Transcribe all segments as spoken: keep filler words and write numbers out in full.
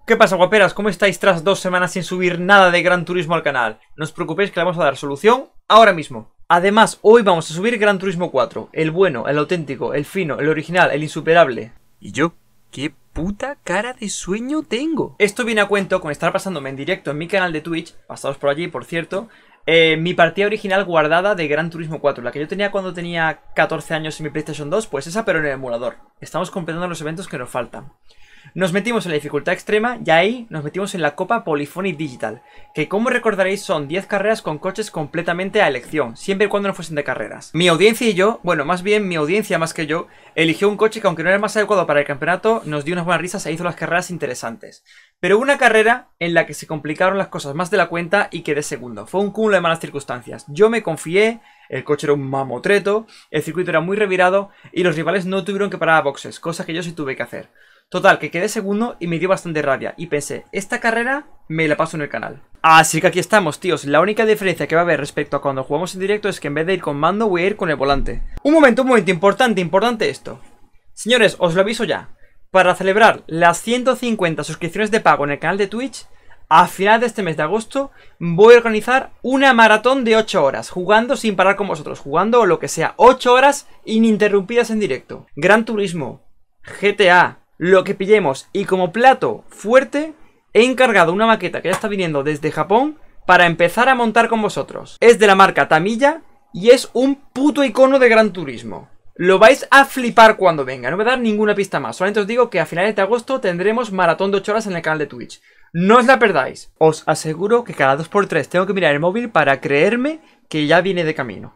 ¿Qué pasa, guaperas? ¿Cómo estáis tras dos semanas sin subir nada de Gran Turismo al canal? No os preocupéis que le vamos a dar solución ahora mismo. Además, hoy vamos a subir Gran Turismo cuatro. El bueno, el auténtico, el fino, el original, el insuperable. ¿Y yo? ¿Qué puta cara de sueño tengo? Esto viene a cuento con estar pasándome en directo en mi canal de Twitch, pasados por allí, por cierto, eh, mi partida original guardada de Gran Turismo cuatro, la que yo tenía cuando tenía catorce años en mi PlayStation dos, pues esa pero en el emulador. Estamos completando los eventos que nos faltan. Nos metimos en la dificultad extrema y ahí nos metimos en la Copa Polyphony Digital, que como recordaréis son diez carreras con coches completamente a elección, siempre y cuando no fuesen de carreras. Mi audiencia y yo, bueno, más bien mi audiencia más que yo, eligió un coche que aunque no era el más adecuado para el campeonato, nos dio unas buenas risas e hizo las carreras interesantes. Pero una carrera en la que se complicaron las cosas más de la cuenta y quedé segundo. Fue un cúmulo de malas circunstancias. Yo me confié, el coche era un mamotreto, el circuito era muy revirado y los rivales no tuvieron que parar a boxes, cosa que yo sí tuve que hacer. Total, que quedé segundo y me dio bastante rabia y pensé, esta carrera me la paso en el canal. Así que aquí estamos, tíos. La única diferencia que va a haber respecto a cuando jugamos en directo es que en vez de ir con mando voy a ir con el volante. Un momento, un momento, importante, importante esto. Señores, os lo aviso ya. Para celebrar las ciento cincuenta suscripciones de pago en el canal de Twitch, a final de este mes de agosto voy a organizar una maratón de ocho horas, jugando sin parar con vosotros, jugando lo que sea, ocho horas ininterrumpidas en directo. Gran Turismo, G T A, lo que pillemos, y como plato fuerte he encargado una maqueta que ya está viniendo desde Japón para empezar a montar con vosotros. Es de la marca Tamiya y es un puto icono de Gran Turismo. Lo vais a flipar cuando venga, no voy a dar ninguna pista más. Solamente os digo que a finales de agosto tendremos maratón de ocho horas en el canal de Twitch. No os la perdáis. Os aseguro que cada dos por tres tengo que mirar el móvil para creerme que ya viene de camino.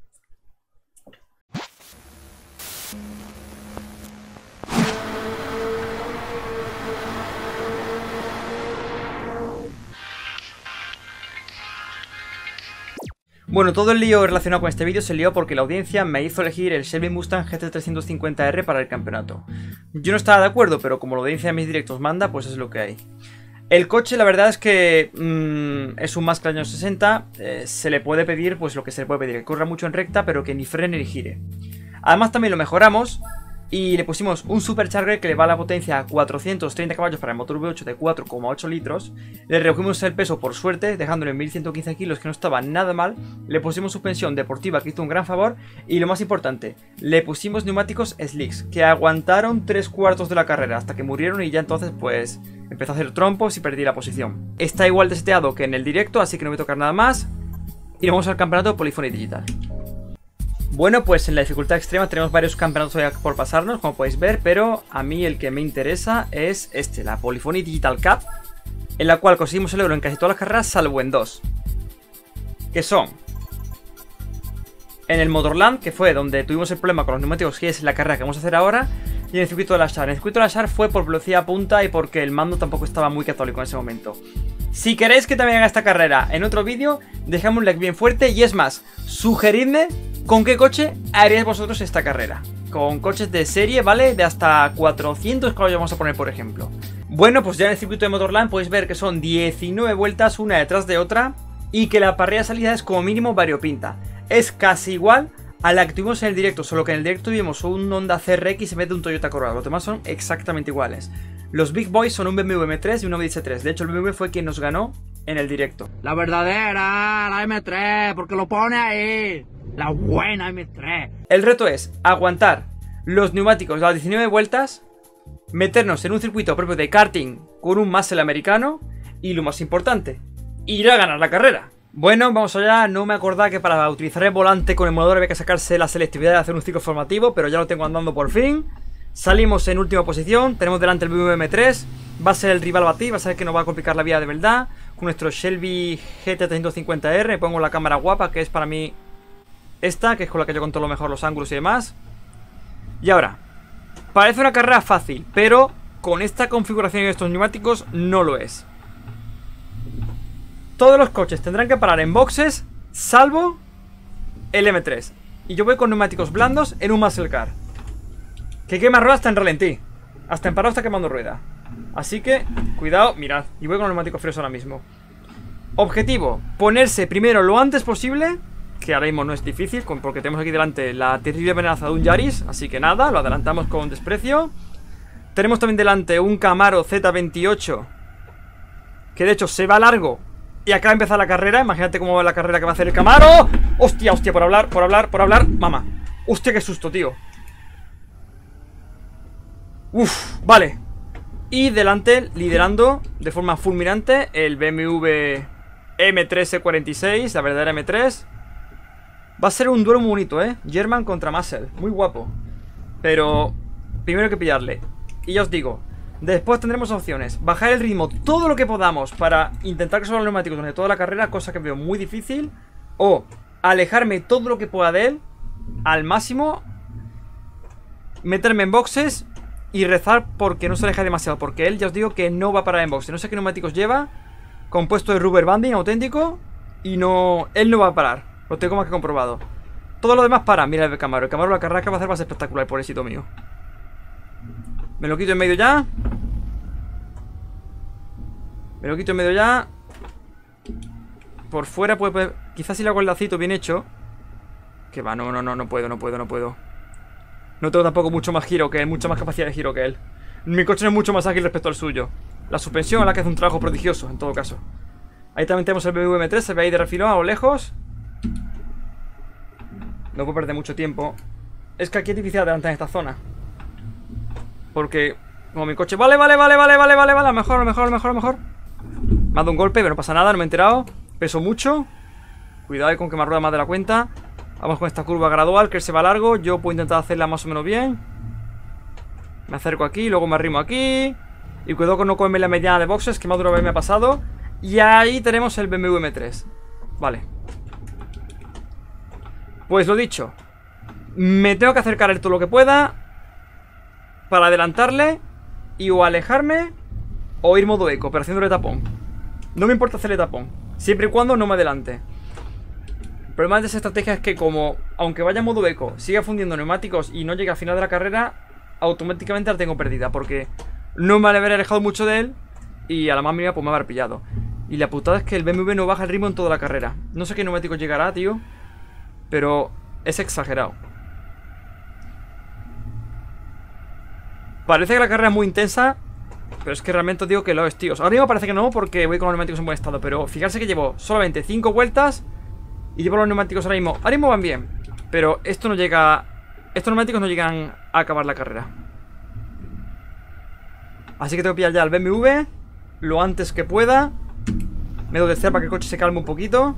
Bueno, todo el lío relacionado con este vídeo se lió porque la audiencia me hizo elegir el Shelby Mustang G T trescientos cincuenta R para el campeonato. Yo no estaba de acuerdo, pero como la audiencia de mis directos manda, pues es lo que hay. El coche, la verdad es que mmm, es un Muscle años sesenta, eh, se le puede pedir pues lo que se le puede pedir, que corra mucho en recta, pero que ni frene ni gire. Además también lo mejoramos y le pusimos un supercharger que le va a la potencia a cuatrocientos treinta caballos para el motor V ocho de cuatro coma ocho litros. Le redujimos el peso por suerte, dejándolo en mil ciento quince kilos, que no estaba nada mal. Le pusimos suspensión deportiva, que hizo un gran favor. Y lo más importante, le pusimos neumáticos slicks, que aguantaron tres cuartos de la carrera hasta que murieron y ya entonces pues empezó a hacer trompos y perdí la posición. Está igual de seteado que en el directo, así que no voy a tocar nada más. Y vamos al campeonato Polyphony Digital. Bueno, pues en la dificultad extrema tenemos varios campeonatos por pasarnos, como podéis ver, pero a mí el que me interesa es este, la Polyphony Digital Cup, en la cual conseguimos el oro en casi todas las carreras, salvo en dos, que son en el Motorland, que fue donde tuvimos el problema con los neumáticos, que es la carrera que vamos a hacer ahora, y en el circuito de la Shar. En el circuito de la Shar fue por velocidad punta y porque el mando tampoco estaba muy católico en ese momento. Si queréis que también haga esta carrera en otro vídeo, dejadme un like bien fuerte y es más, sugeridme ¿con qué coche haríais vosotros esta carrera? Con coches de serie, ¿vale? De hasta cuatrocientos caballos vamos a poner, por ejemplo. Bueno, pues ya en el circuito de Motorland podéis ver que son diecinueve vueltas una detrás de otra y que la parrilla de salida es como mínimo variopinta. Es casi igual a la que tuvimos en el directo, solo que en el directo tuvimos un Honda C R X en vez de un Toyota Corolla. Los demás son exactamente iguales. Los Big Boys son un B M W M tres y un Audi S tres. De hecho, el B M W fue quien nos ganó en el directo. La verdadera, la M tres, porque lo pone ahí. La buena M tres. El reto es aguantar los neumáticos a las diecinueve vueltas, meternos en un circuito propio de karting con un muscle americano y lo más importante, ir a ganar la carrera. Bueno, vamos allá. No me acordaba que para utilizar el volante con el emulador había que sacarse la selectividad de hacer un ciclo formativo, pero ya lo tengo andando por fin. Salimos en última posición, tenemos delante el B M W M tres, va a ser el rival batir, va a ser el que nos va a complicar la vida de verdad. Con nuestro Shelby G T trescientos cincuenta R, pongo la cámara guapa, que es para mí esta, que es con la que yo controlo mejor los ángulos y demás. Y ahora, parece una carrera fácil, pero con esta configuración y estos neumáticos no lo es. Todos los coches tendrán que parar en boxes, salvo el M tres. Y yo voy con neumáticos blandos en un muscle car, que quema rueda hasta en ralentí. Hasta en parado está quemando rueda. Así que, cuidado, mirad. Y voy con los neumáticos fríos ahora mismo. Objetivo, ponerse primero lo antes posible, que ahora mismo no es difícil, porque tenemos aquí delante la terrible amenaza de un Yaris. Así que nada, lo adelantamos con desprecio. Tenemos también delante un Camaro Z veintiocho que de hecho se va largo y acaba de empezar la carrera. Imagínate cómo va la carrera que va a hacer el Camaro. Hostia, hostia, por hablar, por hablar, por hablar. Mamá. Hostia, qué susto, tío. Uf, vale. Y delante, liderando de forma fulminante, el B M W M tres E cuarenta y seis, la verdadera M tres. Va a ser un duelo muy bonito, ¿eh? German contra Muscle, muy guapo. Pero primero hay que pillarle. Y ya os digo, después tendremos opciones: bajar el ritmo todo lo que podamos para intentar que solo los neumáticos durante toda la carrera, cosa que veo muy difícil. O alejarme todo lo que pueda de él al máximo, meterme en boxes y rezar porque no se aleje demasiado, porque él ya os digo que no va a parar en boxes. No sé qué neumáticos lleva, compuesto de rubber banding auténtico, y no, él no va a parar. Lo tengo más que comprobado. Todo lo demás para. Mira el Camaro. El Camaro, la carrera que va a hacer va a ser espectacular, pobrecito mío. Me lo quito en medio ya. Me lo quito en medio ya. Por fuera puede... puede quizás si le hago el lacito bien hecho. Que va, no, no, no, no puedo, no puedo, no puedo. No tengo tampoco mucho más giro que él, mucha más capacidad de giro que él. Mi coche no es mucho más ágil respecto al suyo. La suspensión es la que hace un trabajo prodigioso, en todo caso. Ahí también tenemos el B M W M tres, se ve ahí de refilón a lo lejos. No puedo perder mucho tiempo. Es que aquí es difícil adelantar en esta zona, porque como mi coche... Vale, vale, vale, vale, vale, vale, vale. Mejor, mejor, mejor, mejor. Me ha dado un golpe, pero no pasa nada, no me he enterado. Peso mucho. Cuidado ahí con que me rueda más de la cuenta. Vamos con esta curva gradual, que se va largo. Yo puedo intentar hacerla más o menos bien. Me acerco aquí, luego me arrimo aquí. Y cuidado con no comerme la mediana de boxes, que más de una vez me ha pasado. Y ahí tenemos el B M W M tres. Vale. Pues lo dicho, me tengo que acercar a él todo lo que pueda para adelantarle y o alejarme o ir modo eco, pero haciéndole tapón. No me importa hacerle tapón, siempre y cuando no me adelante. El problema de esa estrategia es que como, aunque vaya en modo eco, siga fundiendo neumáticos y no llegue al final de la carrera, automáticamente la tengo perdida, porque no me habré alejado mucho de él y a la más mínima pues me va a haber pillado. Y la putada es que el B M W no baja el ritmo en toda la carrera. No sé qué neumáticos llegará, tío, pero es exagerado. Parece que la carrera es muy intensa, pero es que realmente os digo que lo es, tíos. Ahora mismo parece que no, porque voy con los neumáticos en buen estado. Pero fijarse que llevo solamente cinco vueltas y llevo los neumáticos ahora mismo. Ahora mismo van bien, pero esto no llega... Estos neumáticos no llegan a acabar la carrera. Así que tengo que pillar ya el B M W lo antes que pueda. Me doy de cero para que el coche se calme un poquito.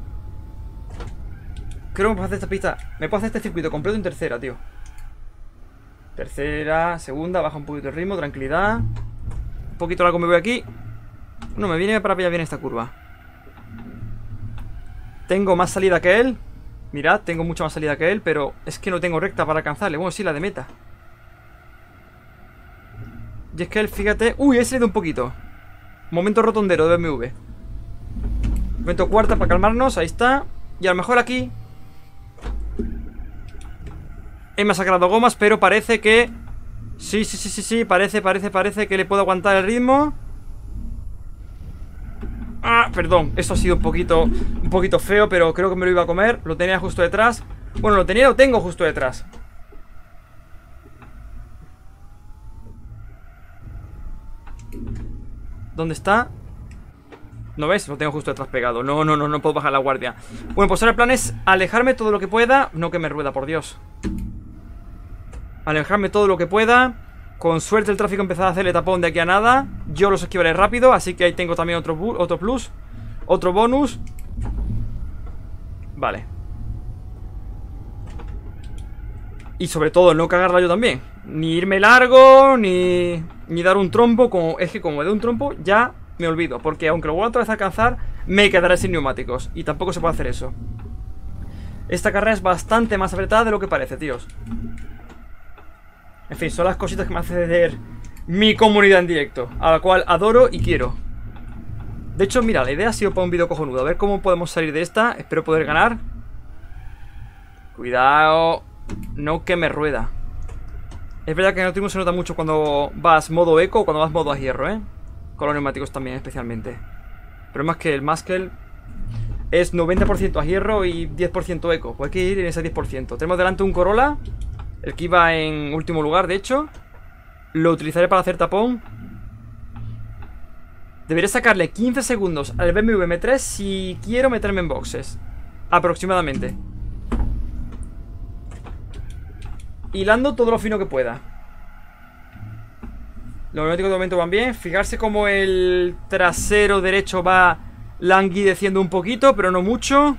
Creo que me puedo hacer esta pista. Me puedo hacer este circuito completo en tercera, tío. Tercera, segunda, baja un poquito el ritmo, tranquilidad. Un poquito largo me voy aquí. No, me viene para pillar bien esta curva. Tengo más salida que él. Mirad, tengo mucha más salida que él, pero es que no tengo recta para alcanzarle. Bueno, sí, la de meta. Y es que él, fíjate... Uy, he salido un poquito. Momento rotondero de B M W. Momento cuarta para calmarnos, ahí está. Y a lo mejor aquí he masacrado gomas, pero parece que... Sí, sí, sí, sí, sí, parece, parece, parece que le puedo aguantar el ritmo. Ah, perdón, esto ha sido un poquito Un poquito feo, pero creo que me lo iba a comer. Lo tenía justo detrás. Bueno, lo tenía, lo tengo justo detrás. ¿Dónde está? ¿No ves? Lo tengo justo detrás pegado. No, no, no, no puedo bajar la guardia. Bueno, pues ahora el plan es alejarme todo lo que pueda. No que me rueda, por Dios. Alejarme todo lo que pueda. Con suerte el tráfico empezará a hacerle tapón de aquí a nada. Yo los esquivaré rápido, así que ahí tengo también otro, otro plus. Otro bonus. Vale. Y sobre todo no cagarla yo también. Ni irme largo, ni, ni dar un trompo. Como, es que como me dé un trompo ya me olvido, porque aunque lo vuelva otra vez a alcanzar, me quedaré sin neumáticos. Y tampoco se puede hacer eso. Esta carrera es bastante más apretada de lo que parece, tíos. En fin, son las cositas que me hace ver mi comunidad en directo, a la cual adoro y quiero. De hecho, mira, la idea ha sido para un vídeo cojonudo. A ver cómo podemos salir de esta. Espero poder ganar. Cuidado. No que me rueda. Es verdad que en el último se nota mucho cuando vas modo eco o cuando vas modo a hierro, ¿eh? Con los neumáticos también, especialmente. Pero más que el Muscle es noventa por ciento a hierro y diez por ciento eco. Pues hay que ir en ese diez por ciento. Tenemos delante un Corolla, el que iba en último lugar, de hecho. Lo utilizaré para hacer tapón. Debería sacarle quince segundos al B M W M tres si quiero meterme en boxes. Aproximadamente. Hilando todo lo fino que pueda. Los neumáticos de momento van bien. Fijarse cómo el trasero derecho va languideciendo un poquito, pero no mucho.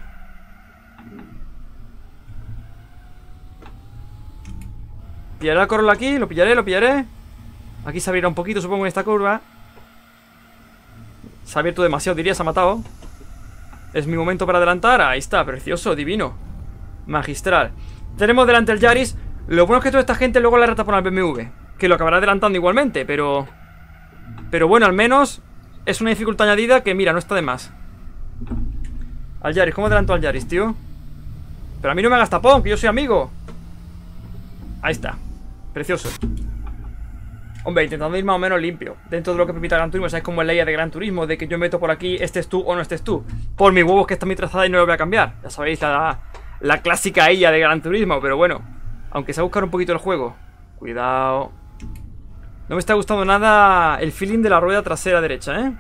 Pillaré la Corolla aquí, lo pillaré, lo pillaré. Aquí se abrirá un poquito, supongo, en esta curva. Se ha abierto demasiado, diría, se ha matado. Es mi momento para adelantar. Ahí está, precioso, divino, magistral. Tenemos delante el Yaris. Lo bueno es que toda esta gente luego la retapona al B M W, que lo acabará adelantando igualmente, pero... Pero bueno, al menos es una dificultad añadida que, mira, no está de más. Al Yaris, ¿cómo adelanto al Yaris, tío? Pero a mí no me hagas tapón, que yo soy amigo. Ahí está, precioso. Hombre, intentando ir más o menos limpio dentro de lo que permite Gran Turismo. ¿Sabes cómo es la I A de Gran Turismo? De que yo meto por aquí, estés tú o no estés tú. Por mis huevos que está mi trazada y no lo voy a cambiar. Ya sabéis, la, la clásica I A de Gran Turismo. Pero bueno, aunque sea buscar un poquito el juego. Cuidado. No me está gustando nada el feeling de la rueda trasera derecha, ¿eh?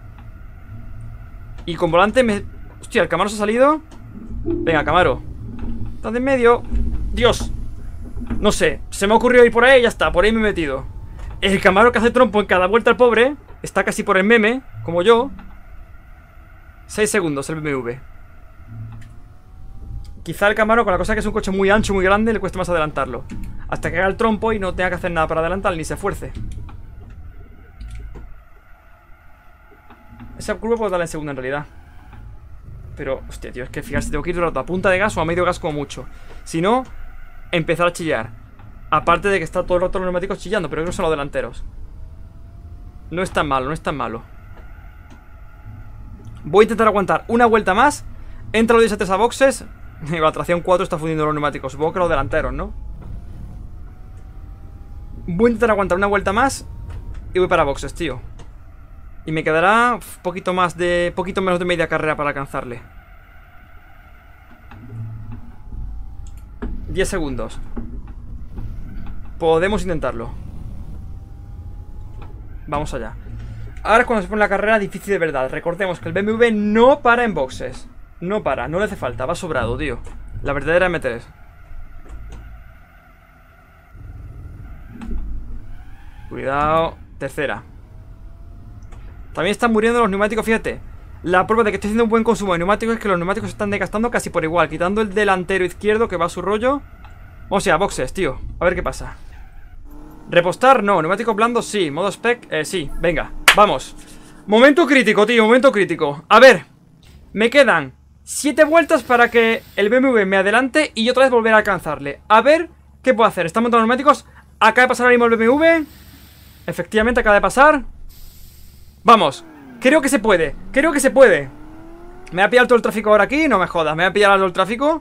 Y con volante me... Hostia, el Camaro se ha salido. Venga, Camaro. Estás de en medio. Dios. No sé, se me ha ocurrido ir por ahí y ya está, por ahí me he metido. El Camaro que hace trompo en cada vuelta al pobre. Está casi por el meme, como yo. seis segundos el B M W. Quizá el Camaro, con la cosa que es un coche muy ancho, muy grande, le cueste más adelantarlo. Hasta que haga el trompo y no tenga que hacer nada para adelantar, ni se esfuerce. Esa curva puedo darla en segunda en realidad. Pero, hostia, tío, es que fijarse, tengo que ir a punta de gas o a medio gas como mucho. Si no, empezar a chillar. Aparte de que está todo el rato los neumáticos chillando, pero creo que son los delanteros. No es tan malo, no es tan malo. Voy a intentar aguantar una vuelta más. Entra los diez a boxes. Y la tracción cuatro está fundiendo los neumáticos. Supongo que los delanteros, ¿no? Voy a intentar aguantar una vuelta más. Y voy para boxes, tío. Y me quedará un poquito más de... Poquito menos de media carrera para alcanzarle. diez segundos. Podemos intentarlo. Vamos allá. Ahora es cuando se pone la carrera difícil de verdad. Recordemos que el B M W no para en boxes. No para, no le hace falta, va sobrado, tío. La verdadera M tres. Cuidado. Tercera. También están muriendo los neumáticos, fíjate. La prueba de que estoy haciendo un buen consumo de neumáticos es que los neumáticos se están desgastando casi por igual. Quitando el delantero izquierdo que va a su rollo. Vamos allá, boxes, tío. A ver qué pasa. Repostar, no. Neumáticos blandos, sí. Modo spec, eh, sí. Venga, vamos. Momento crítico, tío, momento crítico. A ver, me quedan siete vueltas para que el B M W me adelante y yo otra vez volver a alcanzarle. A ver qué puedo hacer. Están montando los neumáticos. Acaba de pasar ahora mismo el B M W. Efectivamente, acaba de pasar. Vamos, creo que se puede. Creo que se puede. Me va a pillar todo el tráfico ahora aquí. No me jodas, me va a pillar todo el tráfico.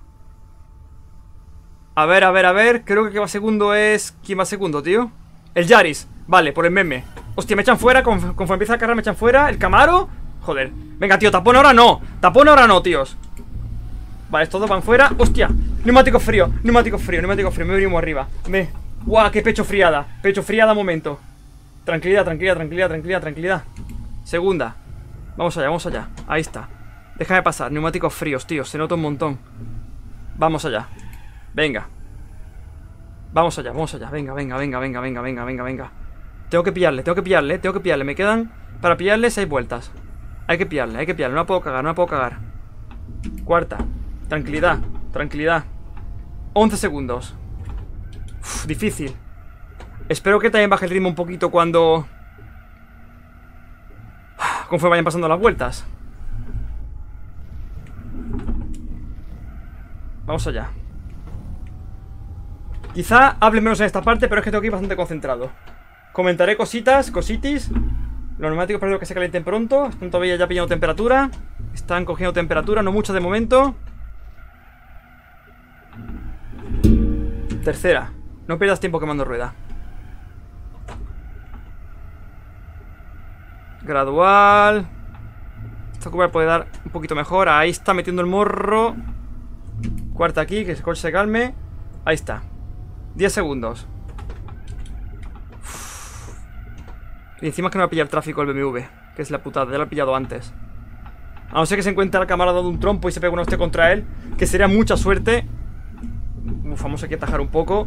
A ver, a ver, a ver. Creo que el que va segundo es... ¿Quién va segundo, tío? El Yaris. Vale, por el meme. Hostia, me echan fuera. Conforme, conforme empieza la carrera me echan fuera. El Camaro. Joder. Venga, tío, tapón ahora no. Tapón ahora no, tíos. Vale, estos dos van fuera. Hostia. Neumático frío. Neumático frío, neumático frío. Me venimos arriba. Me... Guau, qué pecho friada. Pecho friada, momento. Tranquilidad, tranquilidad, tranquilidad, tranquilidad, tranquilidad. Segunda. Vamos allá, vamos allá. Ahí está. Déjame pasar. Neumáticos fríos, tío. Se nota un montón. Vamos allá. Venga. Vamos allá, vamos allá. Venga, venga, venga, venga, venga, venga, venga, venga. Tengo que pillarle, tengo que pillarle, tengo que pillarle. Me quedan para pillarle seis vueltas. Hay que pillarle, hay que pillarle. No la puedo cagar, no la puedo cagar. Cuarta. Tranquilidad, tranquilidad. once segundos. Uf, difícil. Espero que también baje el ritmo un poquito cuando... Conforme vayan pasando las vueltas. Vamos allá. Quizá hable menos en esta parte, pero es que tengo que ir bastante concentrado. Comentaré cositas, cositis. Los neumáticos espero que se calienten pronto. Están todavía ya pillando temperatura. Están cogiendo temperatura, no mucha de momento. Tercera. No pierdas tiempo quemando rueda. Gradual. Esta curva puede dar un poquito mejor. Ahí está metiendo el morro. Cuarta aquí, que el coche se calme. Ahí está. diez segundos. Uf. Y encima es que no va a pillar tráfico el B M W. que es la putada, ya lo he pillado antes. A no ser que se encuentre al camarada de un trompo y se pegue una hostia contra él, que sería mucha suerte. Uf, vamos aquí a atajar un poco.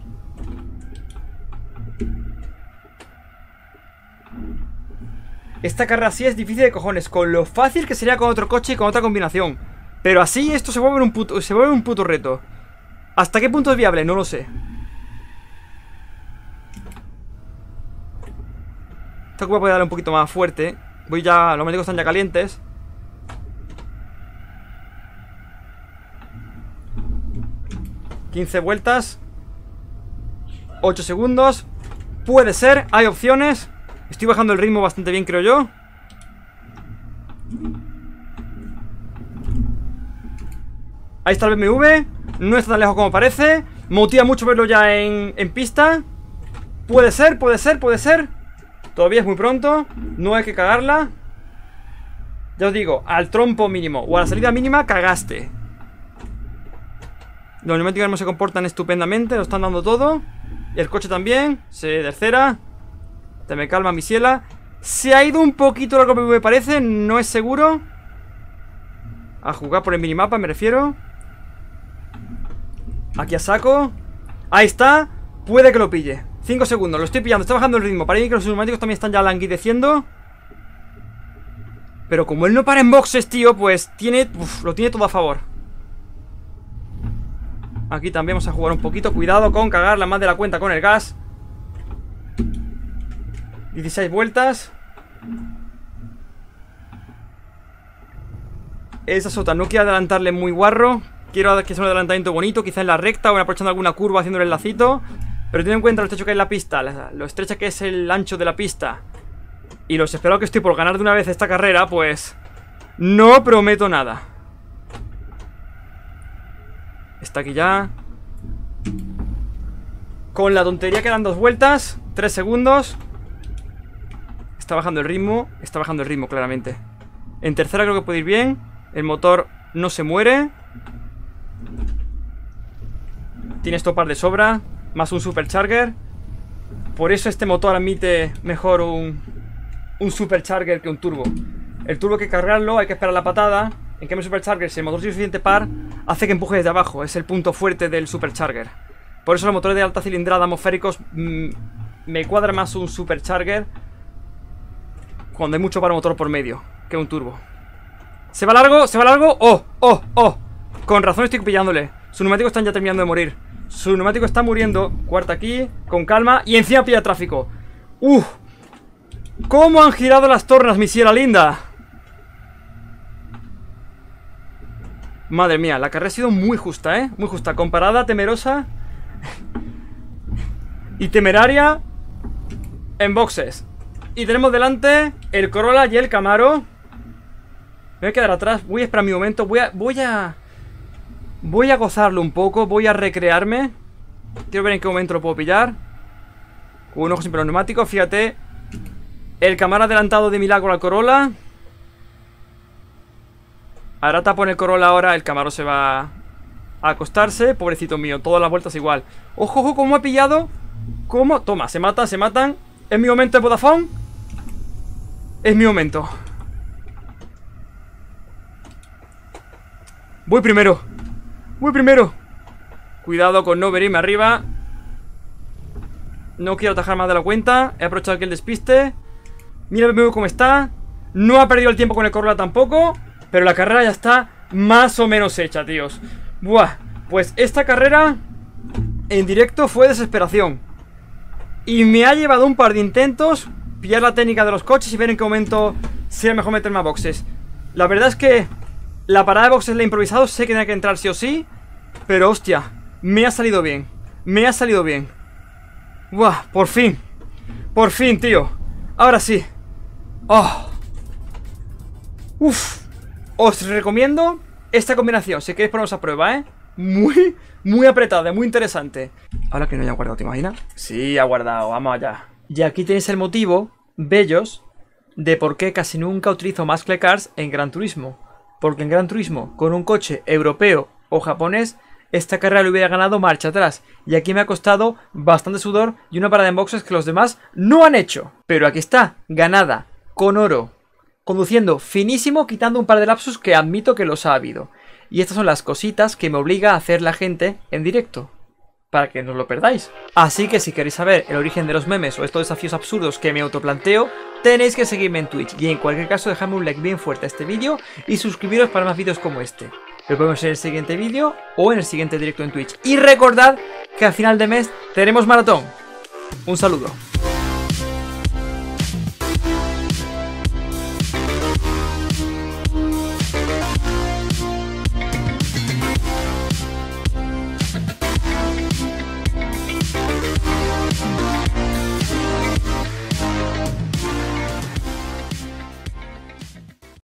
Esta carrera así es difícil de cojones, con lo fácil que sería con otro coche y con otra combinación. Pero así esto se vuelve un puto, se vuelve un puto reto. ¿Hasta qué punto es viable? No lo sé. Esto que voy a poder darle un poquito más fuerte. Voy ya, los médicos están ya calientes. quince vueltas. ocho segundos. Puede ser, hay opciones. Estoy bajando el ritmo bastante bien, creo yo. Ahí está el B M W. No está tan lejos como parece. Motiva mucho verlo ya en, en pista. Puede ser, puede ser, puede ser. Todavía es muy pronto. No hay que cagarla. Ya os digo, al trompo mínimo o a la salida mínima cagaste. Los neumáticos no se comportan estupendamente. Lo están dando todo. Y el coche también. Se tercera. Te me calma, mi ciela. Se ha ido un poquito largo, me parece. No es seguro. A jugar por el minimapa, me refiero. Aquí a saco. Ahí está. Puede que lo pille. cinco segundos, lo estoy pillando. Está bajando el ritmo. Para mí que los neumáticos también están ya languideciendo. Pero como él no para en boxes, tío, pues tiene... Uf, lo tiene todo a favor. Aquí también vamos a jugar un poquito. Cuidado con cagarla más de la cuenta con el gas. dieciséis vueltas. Esa sota no quiero adelantarle muy guarro. Quiero que sea un adelantamiento bonito, quizá en la recta o aprovechando alguna curva haciéndole el lacito. Pero teniendo en cuenta lo estrecho que es la pista, lo estrecha que es el ancho de la pista y lo desesperado que estoy por ganar de una vez esta carrera, pues no prometo nada. Está aquí ya. Con la tontería quedan dos vueltas, tres segundos. Está bajando el ritmo. Está bajando el ritmo, claramente. En tercera creo que puede ir bien. El motor no se muere. Tiene estopar de sobra. Más un supercharger. Por eso este motor admite mejor un, un supercharger que un turbo. El turbo hay que cargarlo, hay que esperar la patada. En cambio el supercharger, si el motor tiene suficiente par, hace que empuje desde abajo. Es el punto fuerte del supercharger. Por eso los motores de alta cilindrada atmosféricos mmm, me cuadra más un supercharger cuando hay mucho par motor por medio que un turbo. ¿Se va largo? ¿Se va largo? ¡Oh! ¡Oh! ¡Oh! Con razón estoy pillándole. Sus neumáticos están ya terminando de morir. Su neumático está muriendo. Cuarta aquí, con calma. Y encima pilla tráfico. ¡Uf! ¿Cómo han girado las tornas, mi ciela linda? Madre mía, la carrera ha sido muy justa, ¿eh? Muy justa, comparada, temerosa y temeraria en boxes. Y tenemos delante el Corolla y el Camaro. Me voy a quedar atrás, voy a esperar mi momento. Voy a... Voy a... Voy a gozarlo un poco, voy a recrearme. Quiero ver en qué momento lo puedo pillar. Con un ojo siempre los neumáticos, fíjate. El Camaro adelantado de milagro al Corolla. Ahora tapo en el Corolla ahora, el Camaro se va a acostarse. Pobrecito mío, todas las vueltas igual. Ojo, ojo, cómo ha pillado. ¿Cómo? Toma, se matan, se matan. ¿Es mi momento de Vodafone? Es mi momento. Voy primero. Voy primero. Cuidado con no venirme arriba. No quiero atajar más de la cuenta. He aprovechado aquí el despiste. Mira el B M W cómo está. No ha perdido el tiempo con el Corolla tampoco. Pero la carrera ya está más o menos hecha, tíos. Buah, pues esta carrera en directo fue desesperación. Y me ha llevado un par de intentos pillar la técnica de los coches y ver en qué momento sea mejor meterme a boxes. La verdad es que la parada de boxes la he improvisado. Sé que tenía que entrar sí o sí. Pero hostia, me ha salido bien. Me ha salido bien. Buah, por fin. Por fin, tío. Ahora sí. Oh. Uf. Os recomiendo esta combinación, si queréis poneros a prueba, ¿eh? Muy, muy apretada, muy interesante. Ahora que no haya guardado, ¿te imaginas? Sí, ha guardado, vamos allá. Y aquí tenéis el motivo, bellos, de por qué casi nunca utilizo Muscle Cars en Gran Turismo. Porque en Gran Turismo, con un coche europeo o japonés, esta carrera le hubiera ganado marcha atrás. Y aquí me ha costado bastante sudor y una parada en boxes que los demás no han hecho. Pero aquí está, ganada, con oro. conduciendo finísimo, quitando un par de lapsus que admito que los ha habido. Y estas son las cositas que me obliga a hacer la gente en directo, para que no os lo perdáis. Así que si queréis saber el origen de los memes o estos desafíos absurdos que me autoplanteo, tenéis que seguirme en Twitch. Y en cualquier caso dejadme un like bien fuerte a este vídeo y suscribiros para más vídeos como este. Lo vemos en el siguiente vídeo o en el siguiente directo en Twitch. Y recordad que al final de mes tenemos maratón. Un saludo.